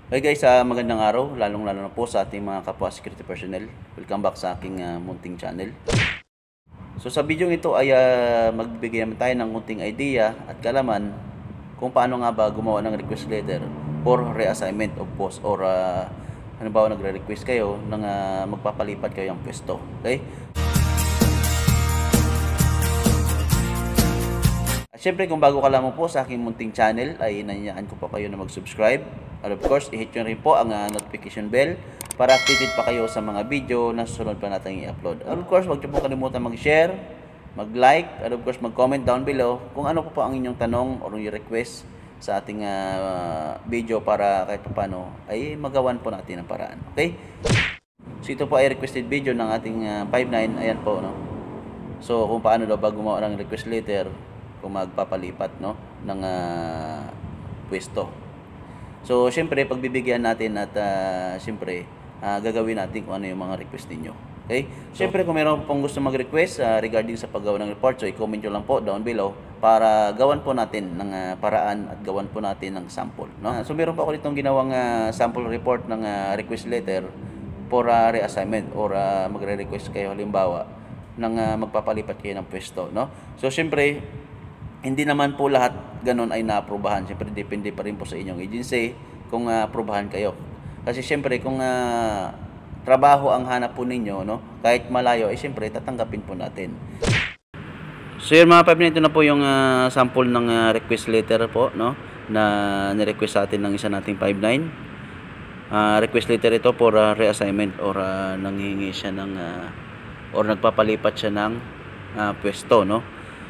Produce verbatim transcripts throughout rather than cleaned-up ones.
Hey guys, ah, magandang araw, lalong-lalo na po sa ating mga kapwa security personnel. Welcome back sa aking ah, munting channel. So sa video ito ay ah, magbibigay naman tayo ng munting idea at kalaman kung paano nga ba gumawa ng request letter for reassignment of post or uh, halimbawa nagre-request kayo ng ah, magpapalipat kayo ng pwesto. Okay? At syempre kung bago ka lamang po sa aking munting channel ay nanayaan ko pa kayo na mag-subscribe. At of course, i-hit nyo rin po ang uh, notification bell para updated pa kayo sa mga video na susunod pa natin i-upload. At of course, huwag nyo po kalimutan mag-share, mag-like, at of course, mag-comment down below kung ano po po ang inyong tanong or yung request sa ating uh, video para kahit pa paano ay magawan po natin ang paraan. Okay? So ito po ay requested video ng ating uh, five nine. Ayan po, no? So kung paano daw ba gumawa ng request letter kung magpapalipat, no, ng uh, pwesto. So, syempre, pagbibigyan natin at uh, syempre, uh, gagawin natin kung ano yung mga request ninyo. Okay? So, syempre, kung meron pong gusto mag-request uh, regarding sa paggawa ng report, so i-comment nyo lang po down below para gawan po natin ng uh, paraan at gawan po natin ng sample. No? So, meron pa ako ditong ginawang uh, sample report ng uh, request letter for uh, reassignment or uh, magre-request kayo halimbawa ng uh, magpapalipat kayo ng pwesto. No? So, syempre, hindi naman po lahat ganun ay naaprubahan. Siyempre, depende pa rin po sa inyong agency kung uh, aprubahan kayo. Kasi siyempre, kung uh, trabaho ang hanap po ninyo, no, kahit malayo, eh siyempre, tatanggapin po natin. So yun mga five nine, ito na po yung uh, sample ng uh, request letter po, no, na nirequest sa atin ng isa nating five nine. Uh, request letter ito for uh, reassignment or uh, nanghihingi siya ng uh, or nagpapalipat siya ng uh, pwesto, no.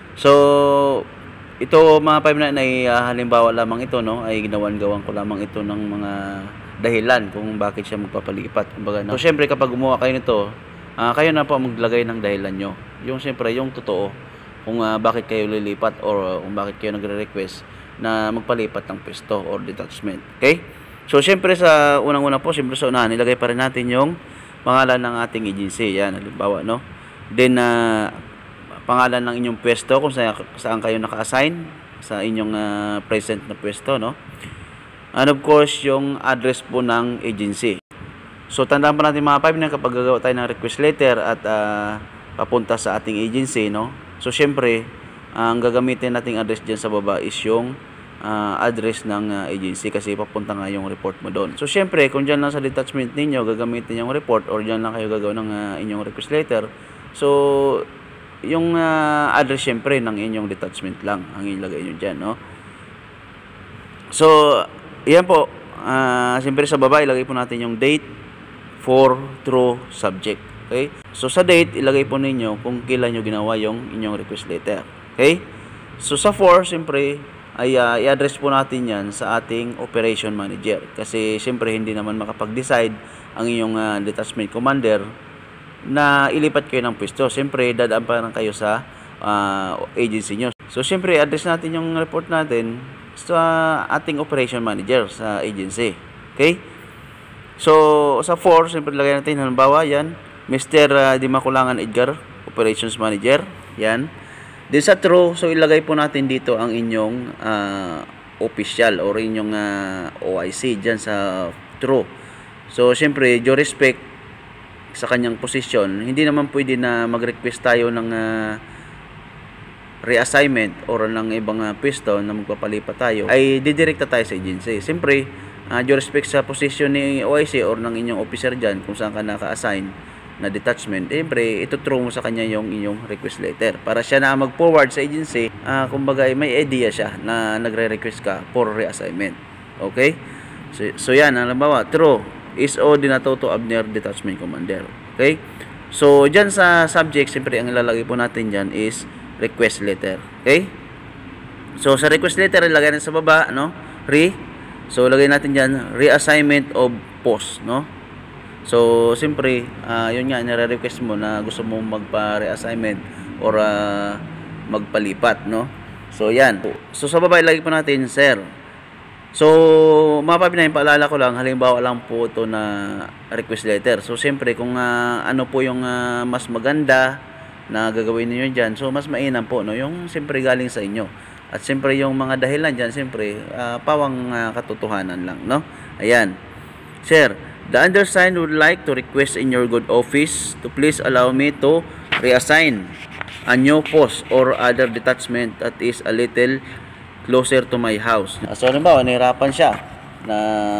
So ito mga five nine ay uh, halimbawa lamang ito, no, ay ginawan-gawan ko lamang ito ng mga dahilan kung bakit siya magpapalipat. Kumbaga, no? So syempre kapag gumawa kayo nito, uh, kayo na po maglagay ng dahilan nyo. Yung syempre yung totoo kung uh, bakit kayo lilipat or uh, kung bakit kayo nagre-request na magpalipat ng pwesto or detachment. Okay? So syempre sa unang-una po, syempre sa unahan, nilagay pa rin natin yung pangalan ng ating agency. Yan, halimbawa, no. Then uh, pangalan ng inyong pwesto kung saan, saan kayo naka-assign sa inyong uh, present na pwesto, no? And of course, yung address po ng agency. So, tandaan pa natin mga five na kapag gagawa tayo ng request letter at uh, papunta sa ating agency, no? So, syempre, ang gagamitin nating address dyan sa baba is yung uh, address ng uh, agency kasi papunta nga yung report mo doon. So, syempre, kung dyan lang sa detachment ninyo, gagamitin yung report or dyan lang kayo gagawa ng uh, inyong request letter. So, yung uh, address syempre ng inyong detachment lang ang ilagay nyo dyan, no? So, yan po. Uh, syempre sa baba, ilagay po natin yung date for true subject. Okay? So, sa date, ilagay po ninyo kung kailan nyo ginawa yung inyong request letter. Okay? So, sa for, syempre, ay uh, i-address po natin yan sa ating operation manager. Kasi, syempre, hindi naman makapag-decide ang inyong uh, detachment commander na ilipat kayo ng pwesto. Siyempre, dadaan pa lang kayo sa uh, agency nyo. So, siyempre, address natin yung report natin sa ating operation manager sa agency. Okay? So, sa four, siyempre, lagay natin, halimbawa, yan, Mister Uh, Di Makulangan Edgar, operations manager. Yan. Then sa true, so ilagay po natin dito ang inyong uh, official or inyong uh, O I C dyan sa true. So, siyempre, due respect sa kanyang posisyon, hindi naman pwede na mag-request tayo ng uh, reassignment or ng ibang uh, pwesto na magpapalipat tayo, ay didirekta tayo sa agency. Siyempre, uh, due respect sa posisyon ni O I C or ng inyong officer dyan, kung saan ka naka-assign na detachment, siyempre, ituturo mo sa kanya yung inyong request letter. Para siya na mag-forward sa agency, uh, kumbaga may idea siya na nagre-request ka for reassignment. Okay? So, so yan, halimbawa, true. Is O Dinatoto Abner Detachment Commander. Okay? So, dyan sa subject, siyempre, ang ilalagay po natin dyan is request letter. Okay? So, sa request letter, ilagay natin sa baba, no? Re. So, ilagay natin dyan, reassignment of post, no? So, siyempre, uh, yun nga, nire-request mo na gusto mo magpa-reassignment or uh, magpalipat, no? So, yan. So, sa baba, ilagay po natin, sir. So, mga papinayin, paalala ko lang, halimbawa lang po ito na request letter. So, siyempre, kung uh, ano po yung uh, mas maganda na gagawin niyo dyan, so, mas mainam po, no? Yung siyempre galing sa inyo. At siyempre, yung mga dahilan dyan, siyempre, uh, pawang uh, katotohanan lang, no? Ayan. Sir, the undersigned would like to request in your good office to please allow me to reassign a new post or other detachment that is a little closer to my house. So, halimbawa, nahirapan siya na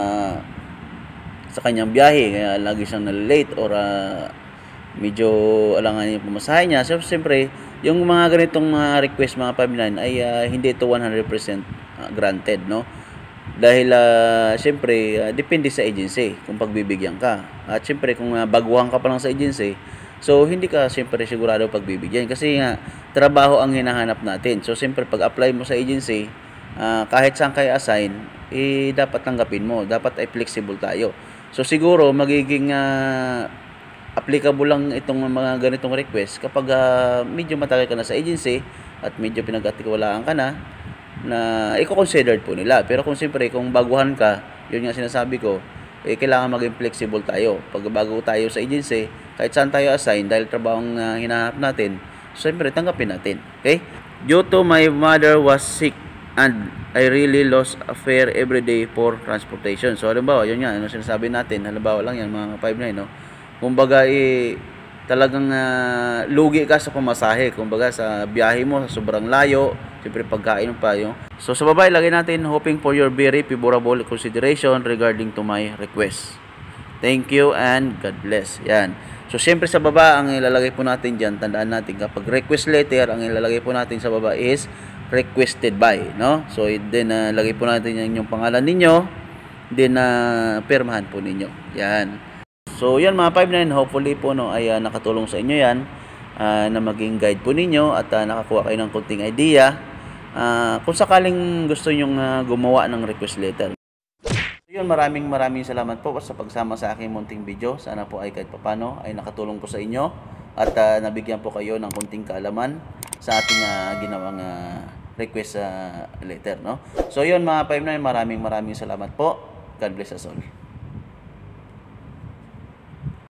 sa kanyang biyahe, kaya lagi siyang nalilate or uh, medyo alangan yung pumasahe niya. So, siyempre, yung mga ganitong mga request, mga five nine, ay uh, hindi ito one hundred percent granted, no? Dahil, uh, siyempre, uh, depende sa agency kung pagbibigyan ka. At siyempre, kung uh, baguhan ka pa lang sa agency, so, hindi ka siyempre sigurado pagbibigyan. Kasi nga, trabaho ang hinahanap natin. So, siyempre, pag-apply mo sa agency, uh, kahit saan kayo assign, eh, dapat tanggapin mo. Dapat ay flexible tayo. So, siguro, magiging uh, applicable lang itong mga ganitong request kapag uh, medyo matagal ka na sa agency at medyo pinag-atiwalaan ka na, na i-considered po nila. Pero kung siyempre, kung baguhan ka, yun nga sinasabi ko, eh, kailangan maging flexible tayo. Pag bago tayo sa agency, kahit saan tayo assign, dahil trabahong uh, hinahanap natin, siyempre, tanggapin natin. Okay? Due to my mother was sick and I really lost a fare every day for transportation. So, halimbawa, yun nga, ano sinasabi natin, halimbawa lang yan, mga five nine, no? Kumbaga, eh, talagang uh, lugi ka sa pamasahe. Kumbaga, sa biyahe mo, sa sobrang layo, siyempre pagkain pa yung. So, sa baba, ilagay natin, hoping for your very favorable consideration regarding to my request. Thank you and God bless. Yan. So, siyempre sa baba, ang ilalagay po natin dyan, tandaan natin, kapag request letter, ang ilalagay po natin sa baba is requested by, no? So, then, uh, lagay po natin yung, yung pangalan ninyo, then, uh, pirmahan po ninyo. Yan. So, yan mga five nine, hopefully po, no, ay uh, nakatulong sa inyo yan, uh, na maging guide po ninyo, at uh, nakakuha kayo ng konting idea, uh, kung sakaling gusto nyong uh, gumawa ng request letter. So, yun, maraming maraming salamat po sa pagsama sa aking munting video. Sana po ay kahit papano ay nakatulong po sa inyo, at uh, nabigyan po kayo ng konting kaalaman sa ating uh, ginawang uh, request uh, letter, no? So, yun mga five nine, maraming maraming salamat po. God bless us all.